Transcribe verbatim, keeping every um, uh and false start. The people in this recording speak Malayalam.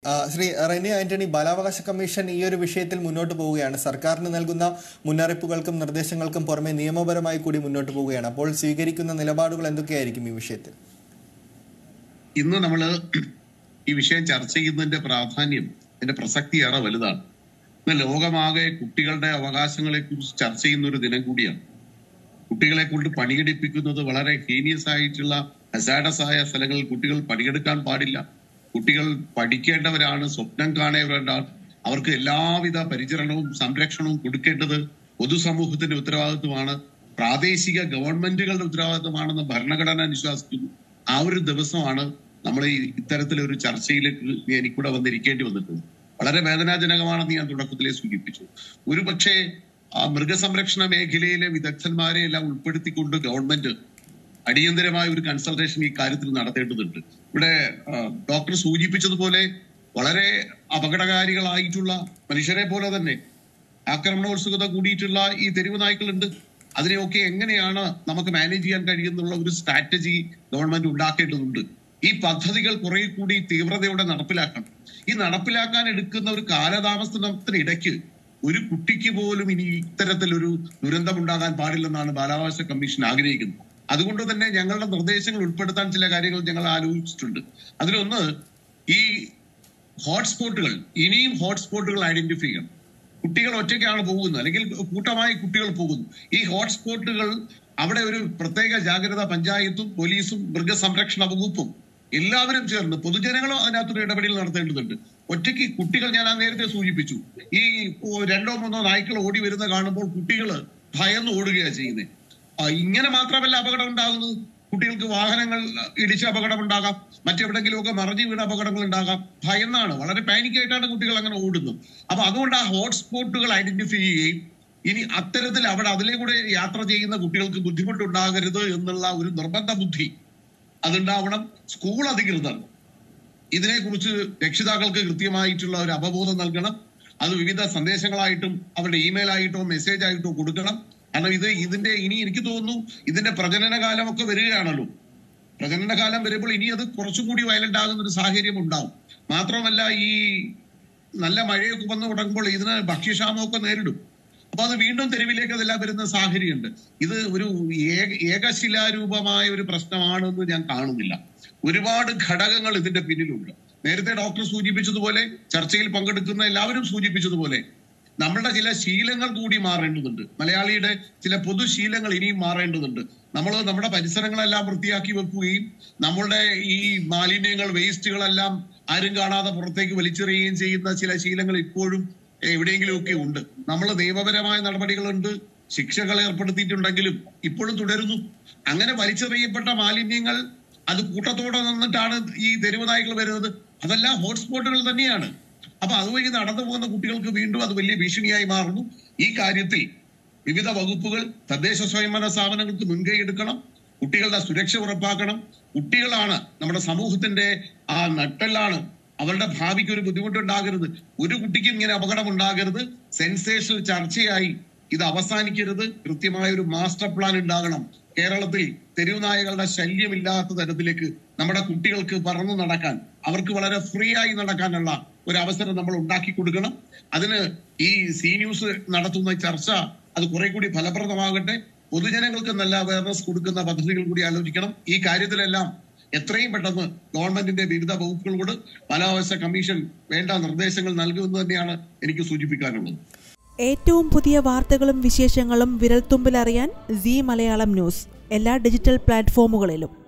ശ്രീ റെനി ആന്റണി, ബാലാവകാശ കമ്മീഷൻ ഈ ഒരു വിഷയത്തിൽ മുന്നോട്ട് പോവുകയാണ്. സർക്കാരിന് നൽകുന്ന മുന്നറിയിപ്പുകൾക്കും നിർദ്ദേശങ്ങൾക്കും പുറമെ നിയമപരമായി കൂടി മുന്നോട്ട് പോവുകയാണ്. അപ്പോൾ സ്വീകരിക്കുന്ന നിലപാടുകൾ എന്തൊക്കെയായിരിക്കും ഈ വിഷയത്തിൽ? ഇന്ന് നമ്മൾ ഈ വിഷയം ചർച്ച ചെയ്യുന്നതിന്റെ പ്രാധാന്യം, അതിന്റെ പ്രസക്തി ഏറെ വലുതാണ്. ഇന്ന് ലോകമാകെ കുട്ടികളുടെ അവകാശങ്ങളെ കുറിച്ച് ചർച്ച ചെയ്യുന്ന ഒരു ദിനം കൂടിയാണ്. കുട്ടികളെ കൊണ്ട് പണിയെടുപ്പിക്കുന്നത് വളരെ ഹീനിയസ് ആയിട്ടുള്ള ഹസാഡസ് ആയ സ്ഥലങ്ങളിൽ കുട്ടികൾ പണിയെടുക്കാൻ പാടില്ല. കുട്ടികൾ പഠിക്കേണ്ടവരാണ്, സ്വപ്നം കാണേണ്ടവരാണ്. അവർക്ക് എല്ലാവിധ പരിചരണവും സംരക്ഷണവും കൊടുക്കേണ്ടത് പൊതുസമൂഹത്തിന്റെ ഉത്തരവാദിത്വമാണ്, പ്രാദേശിക ഗവൺമെന്റുകളുടെ ഉത്തരവാദിത്വമാണെന്ന് ഭരണഘടന അനുശാസിക്കുന്നു. ആ ഒരു ദിവസമാണ് നമ്മൾ ഈ ഇത്തരത്തിലൊരു ചർച്ചയിലേക്ക് എനിക്കൂടെ വന്നിരിക്കേണ്ടി വന്നിട്ടുണ്ട്. വളരെ വേദനാജനകമാണെന്ന് ഞാൻ തുടക്കത്തിലേ സൂചിപ്പിച്ചു. ഒരു പക്ഷേ ആ മൃഗസംരക്ഷണ മേഖലയിലെ വിദഗ്ധന്മാരെ എല്ലാം ഉൾപ്പെടുത്തിക്കൊണ്ട് ഗവൺമെന്റ് അടിയന്തരമായ ഒരു കൺസൾട്ടേഷൻ ഈ കാര്യത്തിൽ നടത്തേണ്ടതുണ്ട്. ഇവിടെ ഡോക്ടർ സൂചിപ്പിച്ചതുപോലെ വളരെ അപകടകാരികളായിട്ടുള്ള മനുഷ്യരെ പോലെ തന്നെ ആക്രമണോത്സുകത കൂടിയിട്ടുള്ള ഈ തെരുവ് നായ്ക്കളുണ്ട്. അതിനെയൊക്കെ എങ്ങനെയാണ് നമുക്ക് മാനേജ് ചെയ്യാൻ കഴിയുന്നുള്ള ഒരു സ്ട്രാറ്റജി ഗവൺമെന്റ് ഉണ്ടാക്കേണ്ടതുണ്ട്. ഈ പദ്ധതികൾ കുറെ കൂടി തീവ്രതയോടെ നടപ്പിലാക്കണം. ഈ നടപ്പിലാക്കാൻ എടുക്കുന്ന ഒരു കാലതാമസത്തിനിടയ്ക്ക് ഒരു കുട്ടിക്ക് പോലും ഇനി ഇത്തരത്തിലൊരു ദുരന്തം ഉണ്ടാകാൻ പാടില്ലെന്നാണ് ബാലാവകാശ കമ്മീഷൻ ആഗ്രഹിക്കുന്നത്. അതുകൊണ്ട് തന്നെ ഞങ്ങളുടെ നിർദ്ദേശങ്ങൾ ഉൾപ്പെടുത്താൻ ചില കാര്യങ്ങൾ ഞങ്ങൾ ആലോചിച്ചിട്ടുണ്ട്. അതിലൊന്ന്, ഈ ഹോട്ട്സ്പോട്ടുകൾ, ഇനിയും ഹോട്ട്സ്പോട്ടുകൾ ഐഡന്റിഫൈ ചെയ്യണം. കുട്ടികൾ ഒറ്റയ്ക്കാണ് പോകുന്നത്, അല്ലെങ്കിൽ കൂട്ടമായി കുട്ടികൾ പോകുന്നു. ഈ ഹോട്ട്സ്പോട്ടുകൾ അവിടെ ഒരു പ്രത്യേക ജാഗ്രത പഞ്ചായത്തും പോലീസും മൃഗസംരക്ഷണ വകുപ്പും എല്ലാവരും ചേർന്ന് പൊതുജനങ്ങളും അതിനകത്തൊരു ഇടപെടൽ നടത്തേണ്ടതുണ്ട്. ഒറ്റയ്ക്ക് കുട്ടികൾ, ഞാൻ ആ നേരത്തെ സൂചിപ്പിച്ചു, ഈ രണ്ടോ മൂന്നോ നായ്ക്കൾ ഓടി വരുന്ന കാണുമ്പോൾ കുട്ടികൾ ഭയന്ന് ഓടുകയാണ് ചെയ്യുന്നത്. ഇങ്ങനെ മാത്രമല്ല അപകടം ഉണ്ടാകുന്നത്. കുട്ടികൾക്ക് വാഹനങ്ങൾ ഇടിച്ച് അപകടം ഉണ്ടാകാം, മറ്റെവിടെങ്കിലുമൊക്കെ മറിഞ്ഞു വീണ അപകടങ്ങൾ ഉണ്ടാകാം. ഭയന്നാണ്, വളരെ പാനിക്കായിട്ടാണ് കുട്ടികൾ അങ്ങനെ ഓടുന്നത്. അപ്പൊ അതുകൊണ്ട് ആ ഹോട്ട്സ്പോട്ടുകൾ ഐഡന്റിഫൈ ചെയ്യുകയും ഇനി അത്തരത്തിൽ അവിടെ അതിലെ കൂടെ യാത്ര ചെയ്യുന്ന കുട്ടികൾക്ക് ബുദ്ധിമുട്ടുണ്ടാകരുത് എന്നുള്ള ഒരു നിർബന്ധ ബുദ്ധി അതുണ്ടാവണം. സ്കൂൾ അധികൃതർ ഇതിനെക്കുറിച്ച് രക്ഷിതാക്കൾക്ക് കൃത്യമായിട്ടുള്ള ഒരു അവബോധം നൽകണം. അത് വിവിധ സന്ദേശങ്ങളായിട്ടും അവരുടെ ഇമെയിൽ ആയിട്ടോ മെസ്സേജ് ആയിട്ടോ കൊടുക്കണം. കാരണം ഇത് ഇതിന്റെ ഇനി എനിക്ക് തോന്നുന്നു ഇതിന്റെ പ്രജനന കാലമൊക്കെ വരികയാണല്ലോ. പ്രജനന കാലം വരുമ്പോൾ ഇനി അത് കുറച്ചും കൂടി വയലന്റ് ആകുന്ന ഒരു സാഹചര്യം ഉണ്ടാവും. മാത്രമല്ല, ഈ നല്ല മഴയൊക്കെ വന്നു തുടങ്ങുമ്പോൾ ഇതിന് ഭക്ഷ്യക്ഷാമമൊക്കെ നേരിടും. അപ്പൊ അത് വീണ്ടും തെരുവിലേക്ക് അതെല്ലാം വരുന്ന സാഹചര്യമുണ്ട്. ഇത് ഒരു ഏക ഏകശിലാരൂപമായ ഒരു പ്രശ്നമാണെന്ന് ഞാൻ കാണുന്നില്ല. ഒരുപാട് ഘടകങ്ങൾ ഇതിന്റെ പിന്നിലുണ്ട്. നേരത്തെ ഡോക്ടർ സൂചിപ്പിച്ചതുപോലെ, ചർച്ചയിൽ പങ്കെടുക്കുന്ന എല്ലാവരും സൂചിപ്പിച്ചതുപോലെ, നമ്മളുടെ ചില ശീലങ്ങൾ കൂടി മാറേണ്ടതുണ്ട്. മലയാളിയുടെ ചില പൊതുശീലങ്ങൾ ഇനിയും മാറേണ്ടതുണ്ട്. നമ്മൾ നമ്മുടെ പരിസരങ്ങളെല്ലാം വൃത്തിയാക്കി വെക്കുകയും നമ്മളുടെ ഈ മാലിന്യങ്ങൾ, വേസ്റ്റുകളെല്ലാം ആരും കാണാതെ പുറത്തേക്ക് വലിച്ചെറിയുകയും ചെയ്യുന്ന ചില ശീലങ്ങൾ ഇപ്പോഴും എവിടെയെങ്കിലുമൊക്കെ ഉണ്ട്. നമ്മൾ നിയമപരമായ നടപടികളുണ്ട്, ശിക്ഷകൾ ഏർപ്പെടുത്തിയിട്ടുണ്ടെങ്കിലും ഇപ്പോഴും തുടരുന്നു. അങ്ങനെ വലിച്ചെറിയപ്പെട്ട മാലിന്യങ്ങൾ അത് കൂട്ടത്തോടെ നിന്നിട്ടാണ് ഈ തെരുവ് നായ്ക്കൾ വരുന്നത്. അതെല്ലാം ഹോട്ട്സ്പോട്ടുകൾ തന്നെയാണ്. അപ്പൊ അതുവഴി നടന്നു പോകുന്ന കുട്ടികൾക്ക് വീണ്ടും അത് വലിയ ഭീഷണിയായി മാറുന്നു. ഈ കാര്യത്തിൽ വിവിധ വകുപ്പുകൾ, തദ്ദേശ സ്വയംഭരണ സ്ഥാപനങ്ങൾക്ക് മുൻകൈ എടുക്കണം. കുട്ടികളുടെ സുരക്ഷ ഉറപ്പാക്കണം. കുട്ടികളാണ് നമ്മുടെ സമൂഹത്തിന്റെ ആ നട്ടെല്ലാണ്. അവരുടെ ഭാവിക്ക് ഒരു ബുദ്ധിമുട്ടുണ്ടാകരുത്. ഒരു കുട്ടിക്കും ഇങ്ങനെ അപകടം ഉണ്ടാകരുത്. സെൻസേഷണൽ ചർച്ചയായി ഇത് അവസാനിക്കരുത്. കൃത്യമായ ഒരു മാസ്റ്റർ പ്ലാൻ ഉണ്ടാകണം. കേരളത്തിൽ തെരുവുനായകളുടെ ശല്യമില്ലാത്ത തരത്തിലേക്ക് നമ്മുടെ കുട്ടികൾക്ക് പറന്നു നടക്കാൻ, അവർക്ക് വളരെ ഫ്രീ ആയി നടക്കാനുള്ള ഒരു അവസരം നമ്മൾ ഉണ്ടാക്കി കൊടുക്കണം. അതിന് ഈ സി ന്യൂസ് നടത്തുന്ന ചർച്ച അത് കുറെ കൂടി ഫലപ്രദമാകട്ടെ. പൊതുജനങ്ങൾക്ക് നല്ല അവയർനെസ് കൊടുക്കുന്ന പദ്ധതികൾ കൂടി ആലോചിക്കണം. ഈ കാര്യത്തിലെല്ലാം എത്രയും പെട്ടെന്ന് ഗവൺമെന്റിന്റെ വിവിധ വകുപ്പുകളോട് ബാലാവകാശ കമ്മീഷൻ വേണ്ട നിർദ്ദേശങ്ങൾ നൽകുമെന്ന് തന്നെയാണ് എനിക്ക് സൂചിപ്പിക്കാനുള്ളത്. ഏറ്റവും പുതിയ വാർത്തകളും വിശേഷങ്ങളും വിരൽത്തുമ്പിലറിയാൻ സീ മലയാളം ന്യൂസ് എല്ലാ ഡിജിറ്റൽ പ്ലാറ്റ്ഫോമുകളിലും.